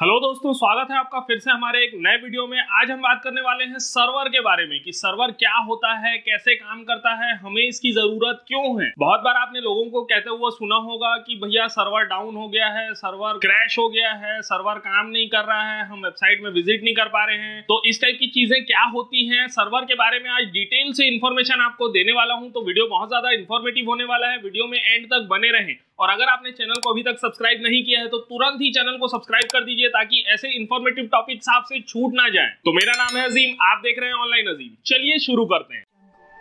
Hello दोस्तों, स्वागत है आपका फिर से हमारे एक नए वीडियो में। आज हम बात करने वाले हैं सर्वर के बारे में कि सर्वर क्या होता है, कैसे काम करता है, हमें इसकी जरूरत क्यों है। बहुत बार आपने लोगों को कहते हुए सुना होगा कि भैया सर्वर डाउन हो गया है, सर्वर क्रैश हो गया है, सर्वर काम नहीं कर रहा है, हम वेबसाइट में विजिट नहीं कर पा रहे हैं। तो इस टाइप की चीजें क्या होती हैं, सर्वर के बारे में आज डिटेल से इन्फॉर्मेशन आपको देने वाला हूं। तो वीडियो बहुत ज्यादा इन्फॉर्मेटिव होने वाला है, वीडियो में एंड तक बने रहें। और अगर आपने चैनल को अभी तक सब्सक्राइब नहीं किया है तो तुरंत ही चैनल को सब्सक्राइब कर दीजिए ताकि ऐसे इंफॉर्मेटिव टॉपिक्स आपसे छूट ना जाए। तो मेरा नाम है अजीम, आप देख रहे हैं ऑनलाइन अजीम। चलिए शुरू करते हैं।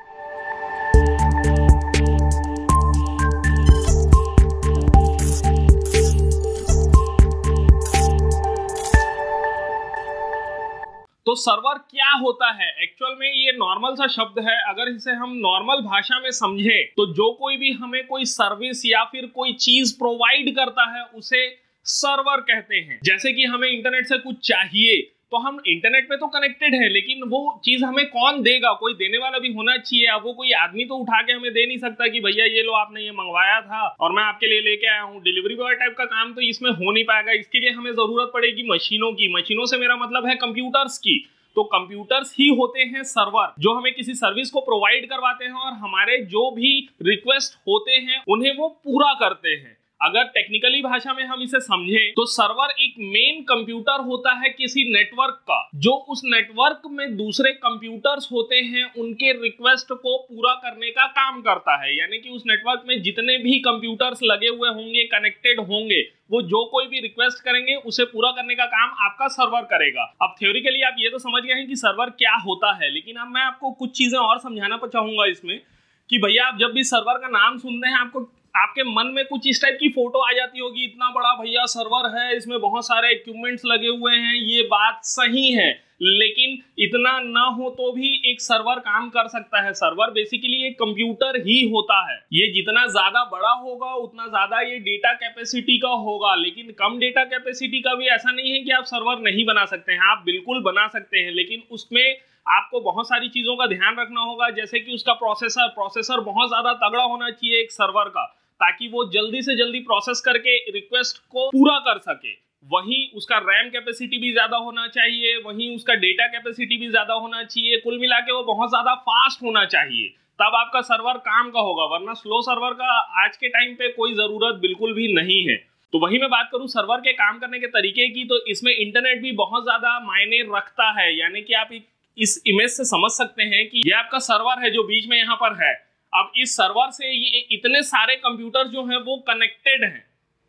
तो सर्वर क्या होता है? एक्चुअल में ये नॉर्मल सा शब्द है। अगर इसे हम नॉर्मल भाषा में समझें तो जो कोई भी हमें कोई सर्विस या फिर कोई चीज प्रोवाइड करता है उसे सर्वर कहते हैं। जैसे कि हमें इंटरनेट से कुछ चाहिए तो हम इंटरनेट पे तो कनेक्टेड है, लेकिन वो चीज हमें कौन देगा? कोई देने वाला भी होना चाहिए। अब वो कोई आदमी तो उठा के हमें दे नहीं सकता कि भैया ये लो, आपने ये मंगवाया था और मैं आपके लिए लेके आया हूँ। डिलीवरी बॉय टाइप का काम तो इसमें हो नहीं पाएगा। इसके लिए हमें जरूरत पड़ेगी मशीनों की। मशीनों से मेरा मतलब है कंप्यूटर्स की। तो कंप्यूटर्स ही होते हैं सर्वर, जो हमें किसी सर्विस को प्रोवाइड करवाते हैं और हमारे जो भी रिक्वेस्ट होते हैं उन्हें वो पूरा करते हैं। अगर टेक्निकली भाषा में हम इसे समझें तो सर्वर एक मेन कंप्यूटर होता है किसी नेटवर्क का, जो उस नेटवर्क में दूसरे कंप्यूटर्स होते हैं उनके रिक्वेस्ट को पूरा करने का काम करता है। यानी कि उस नेटवर्क में जितने भी कंप्यूटर्स लगे हुए होंगे, कनेक्टेड होंगे, वो जो कोई भी रिक्वेस्ट करेंगे उसे पूरा करने का काम आपका सर्वर करेगा। अब थ्योरिकली आप ये तो समझ गए हैं कि सर्वर क्या होता है, लेकिन अब मैं आपको कुछ चीजें और समझाना चाहूंगा इसमें कि भैया आप जब भी सर्वर का नाम सुनते हैं आपके मन में कुछ इस टाइप की फोटो आ जाती होगी। इतना बड़ा भैया सर्वर है, इसमें बहुत सारे इक्विपमेंट्स लगे हुए हैं। ये बात सही है, लेकिन इतना ना हो तो भी एक सर्वर काम कर सकता है। सर्वर बेसिकली एक कंप्यूटर ही होता है। ये जितना ज्यादा बड़ा होगा उतना ज्यादा ये डेटा कैपेसिटी का होगा, लेकिन कम डेटा कैपेसिटी का भी ऐसा नहीं है कि आप सर्वर नहीं बना सकते हैं। आप बिल्कुल बना सकते हैं, लेकिन उसमें आपको बहुत सारी चीजों का ध्यान रखना होगा। जैसे कि उसका प्रोसेसर बहुत ज्यादा तगड़ा होना चाहिए एक सर्वर का, ताकि वो जल्दी से जल्दी प्रोसेस करके रिक्वेस्ट को पूरा कर सके। वहीं उसका रैम कैपेसिटी भी ज्यादा होना चाहिए, वहीं उसका डेटा कैपेसिटी भी ज्यादा होना चाहिए। कुल मिला के वो बहुत ज्यादा फास्ट होना चाहिए, तब आपका सर्वर काम का होगा। वरना स्लो सर्वर का आज के टाइम पे कोई जरूरत बिल्कुल भी नहीं है। तो वही मैं बात करूं सर्वर के काम करने के तरीके की, तो इसमें इंटरनेट भी बहुत ज्यादा मायने रखता है। यानी कि आप इस इमेज से समझ सकते हैं कि ये आपका सर्वर है जो बीच में यहाँ पर है। अब इस सर्वर से ये इतने सारे कंप्यूटर जो हैं वो कनेक्टेड हैं।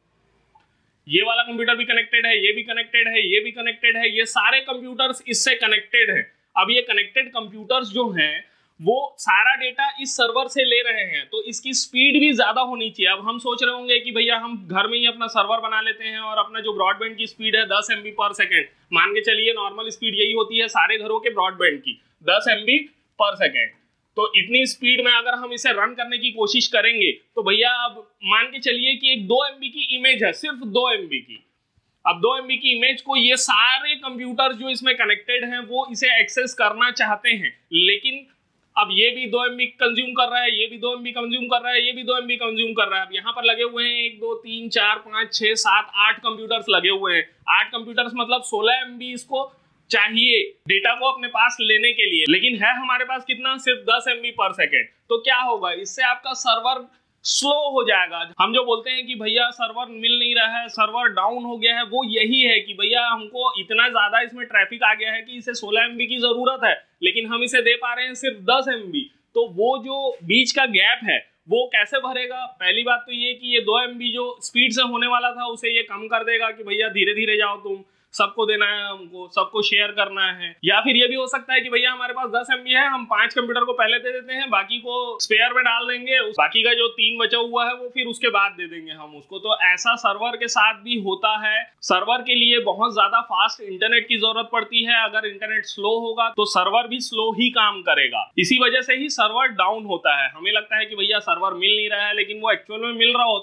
ये वाला कंप्यूटर भी कनेक्टेड है, ये भी कनेक्टेड है, ये भी कनेक्टेड है, ये सारे कंप्यूटर्स इससे कनेक्टेड हैं। अब ये कनेक्टेड कंप्यूटर्स जो हैं वो सारा डेटा इस सर्वर से ले रहे हैं, तो इसकी स्पीड भी ज्यादा होनी चाहिए। अब हम सोच रहे होंगे कि भैया हम घर में ही अपना सर्वर बना लेते हैं और अपना जो ब्रॉडबैंड की स्पीड है 10 MB पर सेकेंड, मान के चलिए नॉर्मल स्पीड यही होती है सारे घरों के ब्रॉडबैंड की, 10 MB पर सेकेंड। तो इतनी स्पीड में अगर हम इसे रन करने की कोशिश करेंगे तो भैया अब मान के चलिए कि एक 2 MB की इमेज है, सिर्फ 2 MB की। अब 2 MB की इमेज को ये सारे कंप्यूटर जो इसमें कनेक्टेड हैं वो इसे एक्सेस करना चाहते हैं, लेकिन अब ये भी 2 MB कंज्यूम कर रहा है, ये भी 2 MB कंज्यूम कर रहा है, ये भी 2 MB कंज्यूम कर रहा है। अब यहाँ पर लगे हुए हैं 1 2 3 4 5 6 7 8 कंप्यूटर्स लगे हुए हैं। 8 कंप्यूटर्स मतलब 16 MB इसको चाहिए डेटा को अपने पास लेने के लिए, लेकिन है हमारे पास कितना? सिर्फ 10 MB पर सेकेंड। तो क्या होगा? इससे आपका सर्वर स्लो हो जाएगा। हम जो बोलते हैं कि भैया सर्वर मिल नहीं रहा है, सर्वर डाउन हो गया है, वो यही है कि भैया हमको इतना ज्यादा इसमें ट्रैफिक आ गया है कि इसे 16 MB की जरूरत है, लेकिन हम इसे दे पा रहे हैं सिर्फ 10 MB। तो वो जो बीच का गैप है वो कैसे भरेगा? पहली बात तो ये कि ये 2 MB जो स्पीड से होने वाला था उसे ये कम कर देगा कि भैया धीरे धीरे जाओ, तुम सबको देना है, हमको सबको शेयर करना है। या फिर ये भी हो सकता है कि भैया हमारे पास 10 MB है, हम 5 कंप्यूटर को पहले दे देते हैं, बाकी को स्पेयर में डाल देंगे, बाकी का जो 3 बचा हुआ है वो फिर उसके बाद दे देंगे हम उसको। तो ऐसा सर्वर के साथ भी होता है। सर्वर के लिए बहुत ज्यादा फास्ट इंटरनेट की जरूरत पड़ती है। अगर इंटरनेट स्लो होगा तो सर्वर भी स्लो ही काम करेगा। इसी वजह से ही सर्वर डाउन होता है। हमें लगता है कि भैया सर्वर मिल नहीं रहा है, लेकिन वो एक्चुअल में मिल रहा होता है,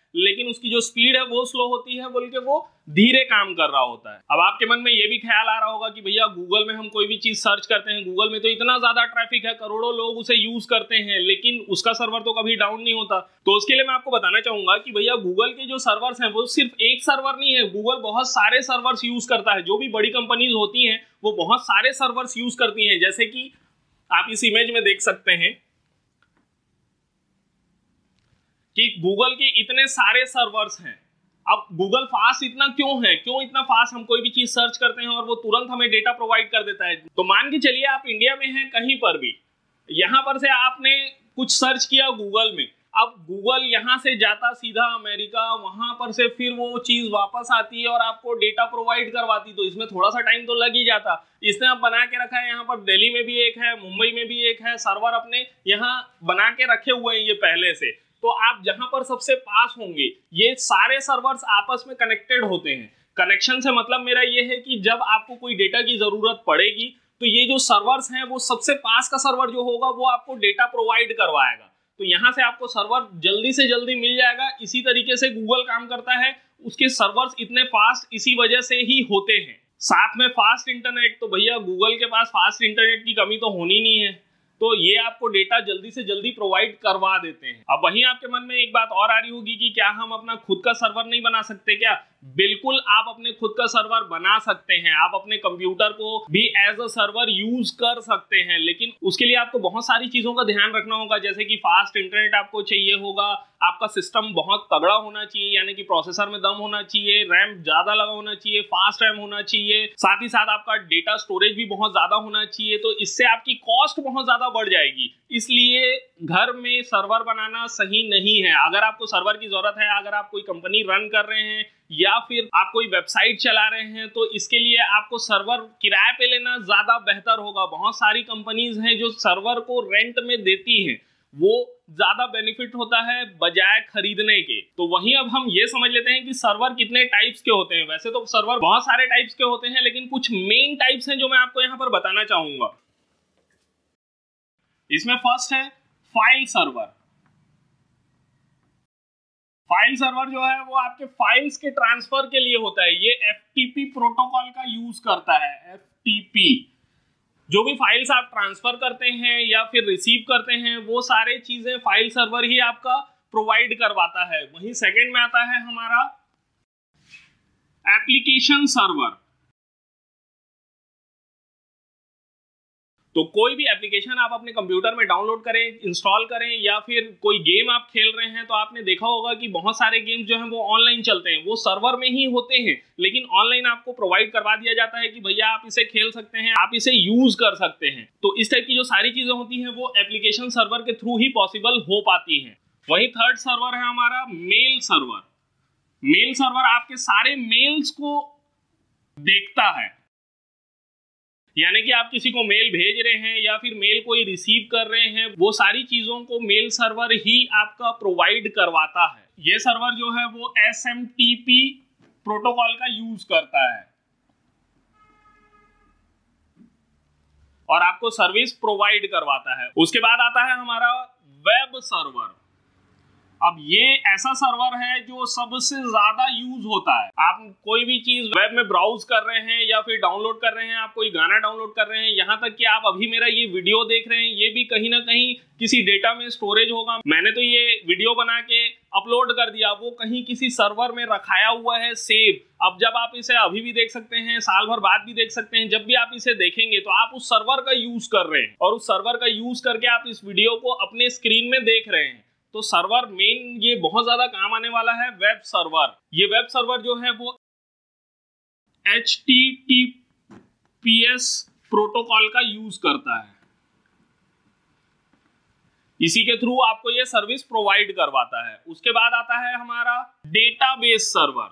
लेकिन उसकी जो स्पीड है वो स्लो होती है, बोल के वो धीरे काम कर रहा होता है। अब आपके मन में ये भी ख्याल आ रहा होगा कि भैया गूगल में हम कोई भी चीज सर्च करते हैं, गूगल में तो इतना ज्यादा ट्रैफिक है, करोड़ों लोग उसे यूज करते हैं, लेकिन उसका सर्वर तो कभी डाउन नहीं होता। तो उसके लिए मैं आपको बताना चाहूंगा कि भैया गूगल के जो सर्वर्स हैं वो सिर्फ एक सर्वर नहीं है, गूगल बहुत सारे सर्वर्स यूज करता है। जो भी बड़ी कंपनीज होती हैं वो बहुत सारे सर्वर्स यूज करती हैं, जैसे कि आप इस इमेज में देख सकते हैं कि गूगल के इतने सारे सर्वर्स हैं। अब गूगल फास्ट इतना क्यों है, क्यों इतना फास्ट हम कोई भी चीज सर्च करते हैं और वो तुरंत हमें डेटा प्रोवाइड कर देता है। तो मान के चलिए आप इंडिया में हैं कहीं पर भी, यहां पर से आपने कुछ सर्च किया गूगल में, अब गूगल यहां से जाता सीधा अमेरिका, वहां पर से फिर वो चीज वापस आती है और आपको डेटा प्रोवाइड करवाती, तो इसमें थोड़ा सा टाइम तो लग ही जाता। इसने अब बना के रखा है, यहाँ पर दिल्ली में भी एक है, मुंबई में भी एक है, सर्वर अपने यहाँ बना के रखे हुए हैं ये पहले से। तो आप जहां पर सबसे पास होंगे, ये सारे सर्वर्स आपस में कनेक्टेड होते हैं। कनेक्शन से मतलब मेरा ये है कि जब आपको कोई डेटा की जरूरत पड़ेगी तो ये जो सर्वर्स हैं वो सबसे पास का सर्वर जो होगा वो आपको डेटा प्रोवाइड करवाएगा, तो यहां से आपको सर्वर जल्दी से जल्दी मिल जाएगा। इसी तरीके से गूगल काम करता है, उसके सर्वर्स इतने फास्ट इसी वजह से ही होते हैं। साथ में फास्ट इंटरनेट, तो भैया गूगल के पास फास्ट इंटरनेट की कमी तो होनी नहीं है, तो ये आपको डेटा जल्दी से जल्दी प्रोवाइड करवा देते हैं। अब वहीं आपके मन में एक बात और आ रही होगी कि क्या हम अपना खुद का सर्वर नहीं बना सकते क्या? बिल्कुल आप अपने खुद का सर्वर बना सकते हैं, आप अपने कंप्यूटर को भी एज अ सर्वर यूज कर सकते हैं, लेकिन उसके लिए आपको बहुत सारी चीजों का ध्यान रखना होगा, जैसे कि फास्ट इंटरनेट आपको चाहिए होगा, आपका सिस्टम बहुत तगड़ा होना चाहिए, यानी कि प्रोसेसर में दम होना चाहिए, रैम ज्यादा लगा होना चाहिए, फास्ट रैम होना चाहिए, साथ ही साथ आपका डेटा स्टोरेज भी बहुत ज्यादा होना चाहिए। तो इससे आपकी कॉस्ट बहुत ज्यादा बढ़ जाएगी, इसलिए घर में सर्वर बनाना सही नहीं है। अगर आपको सर्वर की जरूरत है, अगर आप कोई कंपनी रन कर रहे हैं या फिर आप कोई वेबसाइट चला रहे हैं, तो इसके लिए आपको सर्वर किराए पे लेना ज्यादा बेहतर होगा। बहुत सारी कंपनीज हैं जो सर्वर को रेंट में देती हैं, वो ज्यादा बेनिफिट होता है बजाय खरीदने के। तो वहीं अब हम ये समझ लेते हैं कि सर्वर कितने टाइप्स के होते हैं। वैसे तो सर्वर बहुत सारे टाइप्स के होते हैं, लेकिन कुछ मेन टाइप्स हैं जो मैं आपको यहाँ पर बताना चाहूंगा। इसमें फर्स्ट है फाइल सर्वर। फाइल सर्वर जो है वो आपके फाइल्स के ट्रांसफर के लिए होता है, ये एफटीपी प्रोटोकॉल का यूज करता है। एफटीपी, जो भी फाइल्स आप ट्रांसफर करते हैं या फिर रिसीव करते हैं, वो सारे चीजें फाइल सर्वर ही आपका प्रोवाइड करवाता है। वहीं सेकंड में आता है हमारा एप्लीकेशन सर्वर। तो कोई भी एप्लीकेशन आप अपने कंप्यूटर में डाउनलोड करें, इंस्टॉल करें, या फिर कोई गेम आप खेल रहे हैं, तो आपने देखा होगा कि बहुत सारे गेम्स जो हैं वो ऑनलाइन चलते हैं, वो सर्वर में ही होते हैं, लेकिन ऑनलाइन आपको प्रोवाइड करवा दिया जाता है कि भैया आप इसे खेल सकते हैं, आप इसे यूज कर सकते हैं। तो इस टाइप की जो सारी चीजें होती हैं वो एप्लीकेशन सर्वर के थ्रू ही पॉसिबल हो पाती हैं। वही थर्ड सर्वर है हमारा मेल सर्वर। मेल सर्वर आपके सारे मेल्स को देखता है, यानी कि आप किसी को मेल भेज रहे हैं या फिर मेल कोई रिसीव कर रहे हैं, वो सारी चीजों को मेल सर्वर ही आपका प्रोवाइड करवाता है। ये सर्वर जो है वो एसएमटीपी प्रोटोकॉल का यूज करता है और आपको सर्विस प्रोवाइड करवाता है। उसके बाद आता है हमारा वेब सर्वर। अब ये ऐसा सर्वर है जो सबसे ज्यादा यूज होता है। आप कोई भी चीज वेब में ब्राउज कर रहे हैं या फिर डाउनलोड कर रहे हैं, आप कोई गाना डाउनलोड कर रहे हैं, यहाँ तक कि आप अभी मेरा ये वीडियो देख रहे हैं, ये भी कहीं ना कहीं किसी डेटा में स्टोरेज होगा। मैंने तो ये वीडियो बना के अपलोड कर दिया, वो कहीं किसी सर्वर में रखाया हुआ है सेव। अब जब आप इसे अभी भी देख सकते हैं, साल भर बाद भी देख सकते हैं, जब भी आप इसे देखेंगे तो आप उस सर्वर का यूज कर रहे हैं और उस सर्वर का यूज करके आप इस वीडियो को अपने स्क्रीन में देख रहे हैं। तो सर्वर मेन ये बहुत ज्यादा काम आने वाला है, वेब सर्वर। ये वेब सर्वर जो है वो HTTPS प्रोटोकॉल का यूज करता है, इसी के थ्रू आपको ये सर्विस प्रोवाइड करवाता है। उसके बाद आता है हमारा डेटाबेस सर्वर।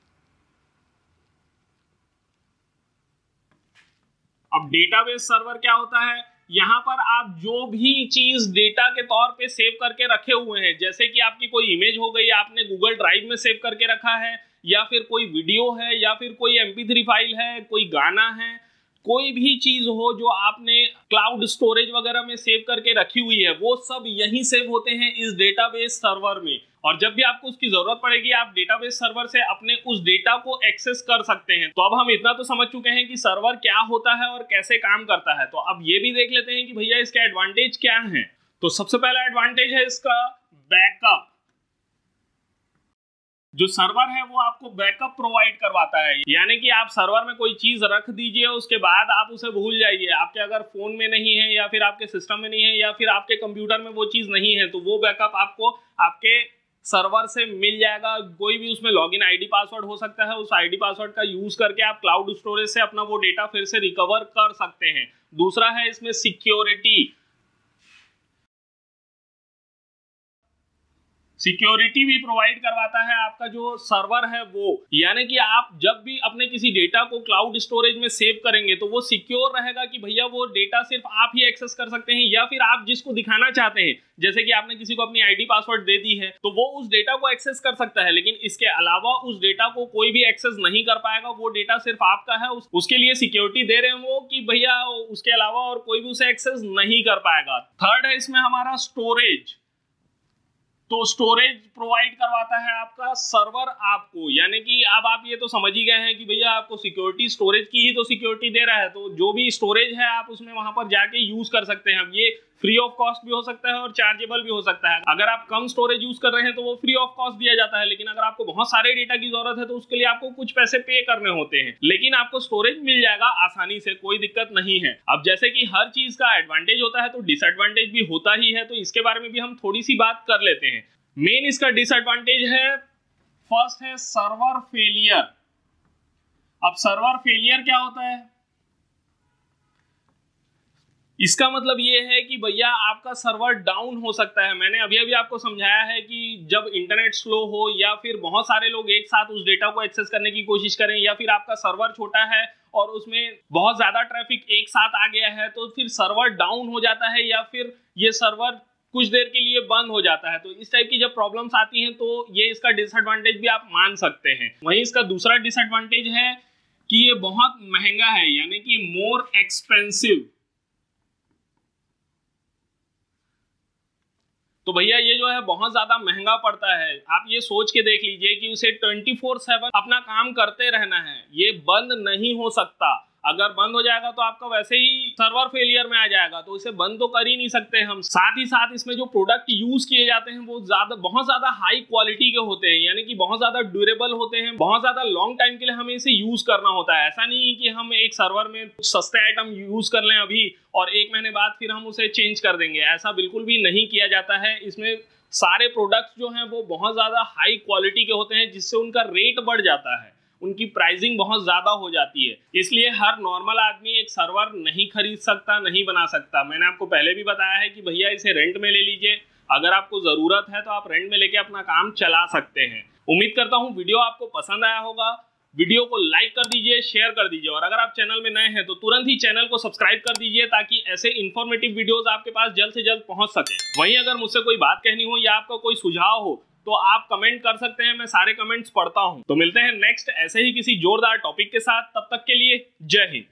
अब डेटाबेस सर्वर क्या होता है? यहां पर आप जो भी चीज डेटा के तौर पे सेव करके रखे हुए हैं, जैसे कि आपकी कोई इमेज हो गई, आपने गूगल ड्राइव में सेव करके रखा है, या फिर कोई वीडियो है, या फिर कोई MP3 फाइल है, कोई गाना है, कोई भी चीज हो जो आपने क्लाउड स्टोरेज वगैरह में सेव करके रखी हुई है, वो सब यहीं सेव होते हैं इस डेटाबेस सर्वर में। और जब भी आपको उसकी जरूरत पड़ेगी आप डेटाबेस सर्वर से अपने उस डेटा को एक्सेस कर सकते हैं। तो अब हम इतना तो समझ चुके हैं कि सर्वर क्या होता है और कैसे काम करता है। तो अब ये भी देख लेते हैं कि भैया इसके एडवांटेज क्या हैं। तो सबसे पहला एडवांटेज है इसका बैकअप। जो सर्वर है वो आपको बैकअप प्रोवाइड करवाता है, यानी कि आप सर्वर में कोई चीज रख दीजिए, उसके बाद आप उसे भूल जाइए, आपके अगर फोन में नहीं है या फिर आपके सिस्टम में नहीं है या फिर आपके कंप्यूटर में वो चीज नहीं है, तो वो बैकअप आपको आपके सर्वर से मिल जाएगा। कोई भी उसमें लॉगिन आईडी पासवर्ड हो सकता है, उस आईडी पासवर्ड का यूज करके आप क्लाउड स्टोरेज से अपना वो डेटा फिर से रिकवर कर सकते हैं। दूसरा है इसमें सिक्योरिटी भी प्रोवाइड करवाता है आपका जो सर्वर है वो, यानी कि आप जब भी अपने किसी डेटा को क्लाउड स्टोरेज में सेव करेंगे तो वो सिक्योर रहेगा कि भैया वो डेटा सिर्फ आप ही एक्सेस कर सकते हैं या फिर आप जिसको दिखाना चाहते हैं। जैसे कि आपने किसी को अपनी आईडी पासवर्ड दे दी है तो वो उस डेटा को एक्सेस कर सकता है, लेकिन इसके अलावा उस डेटा को कोई भी एक्सेस नहीं कर पाएगा। वो डेटा सिर्फ आपका है, उसके लिए सिक्योरिटी दे रहे हैं वो कि भैया उसके अलावा और कोई भी उसे एक्सेस नहीं कर पाएगा। थर्ड है इसमें हमारा स्टोरेज। तो स्टोरेज प्रोवाइड करवाता है आपका सर्वर आपको, यानी कि अब आप ये तो समझ ही गए हैं कि भैया आपको सिक्योरिटी स्टोरेज की ही तो सिक्योरिटी दे रहा है, तो जो भी स्टोरेज है आप उसमें वहां पर जाके यूज कर सकते हैं। अब ये फ्री ऑफ कॉस्ट भी हो सकता है और चार्जेबल भी हो सकता है। अगर आप कम स्टोरेज यूज कर रहे हैं तो वो फ्री ऑफ कॉस्ट दिया जाता है, लेकिन अगर आपको बहुत सारे डेटा की जरूरत है तो उसके लिए आपको कुछ पैसे पे करने होते हैं, लेकिन आपको स्टोरेज मिल जाएगा आसानी से, कोई दिक्कत नहीं है। अब जैसे कि हर चीज का एडवांटेज होता है तो डिसएडवांटेज भी होता ही है, तो इसके बारे में भी हम थोड़ी सी बात कर लेते हैं। मेन इसका डिसएडवांटेज है, फर्स्ट है सर्वर फेलियर। अब सर्वर फेलियर क्या होता है? इसका मतलब ये है कि भैया आपका सर्वर डाउन हो सकता है। मैंने अभी अभी आपको समझाया है कि जब इंटरनेट स्लो हो या फिर बहुत सारे लोग एक साथ उस डेटा को एक्सेस करने की कोशिश करें या फिर आपका सर्वर छोटा है और उसमें बहुत ज्यादा ट्रैफिक एक साथ आ गया है तो फिर सर्वर डाउन हो जाता है या फिर ये सर्वर कुछ देर के लिए बंद हो जाता है। तो इस टाइप की जब प्रॉब्लम्स आती हैं तो ये इसका डिसएडवांटेज भी आप मान सकते हैं। वहीं इसका दूसरा डिसएडवांटेज है कि ये बहुत महंगा है, यानी कि मोर एक्सपेंसिव। तो भैया ये जो है बहुत ज्यादा महंगा पड़ता है। आप ये सोच के देख लीजिए कि उसे 24/7 अपना काम करते रहना है, ये बंद नहीं हो सकता। अगर बंद हो जाएगा तो आपका वैसे ही सर्वर फेलियर में आ जाएगा, तो इसे बंद तो कर ही नहीं सकते हम। साथ ही साथ इसमें जो प्रोडक्ट यूज किए जाते हैं वो बहुत ज्यादा हाई क्वालिटी के होते हैं, यानी कि बहुत ज्यादा ड्यूरेबल होते हैं, बहुत ज्यादा लॉन्ग टाइम के लिए हमें इसे यूज करना होता है। ऐसा नहीं कि हम एक सर्वर में सस्ते आइटम यूज कर लें अभी और 1 महीने बाद फिर हम उसे चेंज कर देंगे, ऐसा बिल्कुल भी नहीं किया जाता है। इसमें सारे प्रोडक्ट्स जो हैं वो बहुत ज्यादा हाई क्वालिटी के होते हैं, जिससे उनका रेट बढ़ जाता है, उनकी प्राइसिंग बहुत ज्यादा हो जाती है। इसलिए हर नॉर्मल आदमी एक सर्वर नहीं खरीद सकता, नहीं बना सकता। मैंने आपको पहले भी बताया है कि भैया इसे रेंट में ले लीजिए, अगर आपको जरूरत है तो आप रेंट में लेके अपना काम चला सकते हैं। उम्मीद करता हूँ वीडियो आपको पसंद आया होगा। वीडियो को लाइक कर दीजिए, शेयर कर दीजिए, और अगर आप चैनल में नए हैं तो तुरंत ही चैनल को सब्सक्राइब कर दीजिए ताकि ऐसे इंफॉर्मेटिव वीडियोस आपके पास जल्द से जल्द पहुंच सके। वहीं अगर मुझसे कोई बात कहनी हो या आपका कोई सुझाव हो तो आप कमेंट कर सकते हैं, मैं सारे कमेंट्स पढ़ता हूं। तो मिलते हैं नेक्स्ट ऐसे ही किसी जोरदार टॉपिक के साथ, तब तक के लिए जय हिंद।